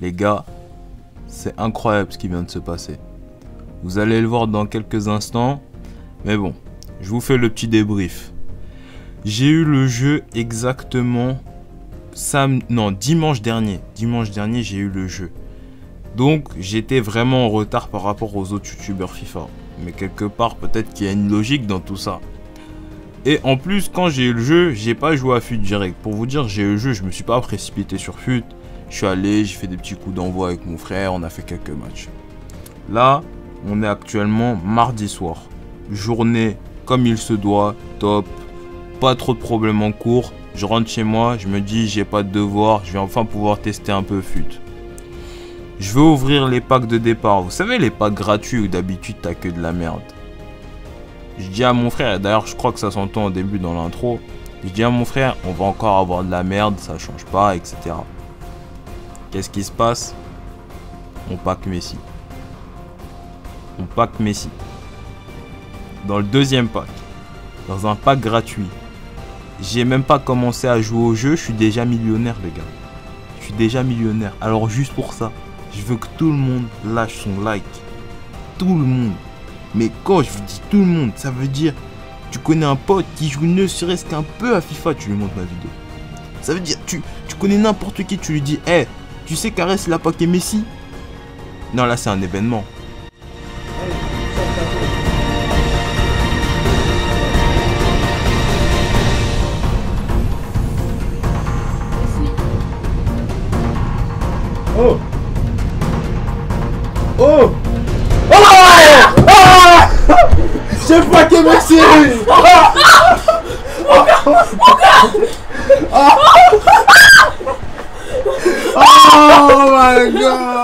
Les gars, c'est incroyable ce qui vient de se passer. Vous allez le voir dans quelques instants. Mais bon, je vous fais le petit débrief. J'ai eu le jeu exactement dimanche dernier. Dimanche dernier, j'ai eu le jeu. Donc, j'étais vraiment en retard par rapport aux autres youtubeurs FIFA. Mais quelque part, peut-être qu'il y a une logique dans tout ça. Et en plus, quand j'ai eu le jeu, j'ai pas joué à FUT direct. Pour vous dire, j'ai eu le jeu, je me suis pas précipité sur FUT. Je suis allé, j'ai fait des petits coups d'envoi avec mon frère, on a fait quelques matchs. Là, on est actuellement mardi soir. Journée comme il se doit, top. Pas trop de problèmes en cours. Je rentre chez moi, je me dis, j'ai pas de devoir, je vais enfin pouvoir tester un peu FUT. Je vais ouvrir les packs de départ. Vous savez, les packs gratuits où d'habitude t'as que de la merde. Je dis à mon frère, d'ailleurs je crois que ça s'entend au début dans l'intro. Je dis à mon frère, on va encore avoir de la merde, ça change pas, etc. Qu'est-ce qui se passe? On pack Messi. On pack Messi. Dans le deuxième pack, dans un pack gratuit, j'ai même pas commencé à jouer au jeu, je suis déjà millionnaire les gars. Je suis déjà millionnaire. Alors juste pour ça, je veux que tout le monde lâche son like. Tout le monde. Mais quand je vous dis tout le monde, ça veut dire tu connais un pote qui joue ne serait-ce qu'un peu à FIFA, tu lui montres ma vidéo. Ça veut dire tu connais n'importe qui, tu lui dis hey, tu sais Caresse il a packé Messi? Non là c'est un événement. Oh! Oh! J'ai packé Messi! Oh my god!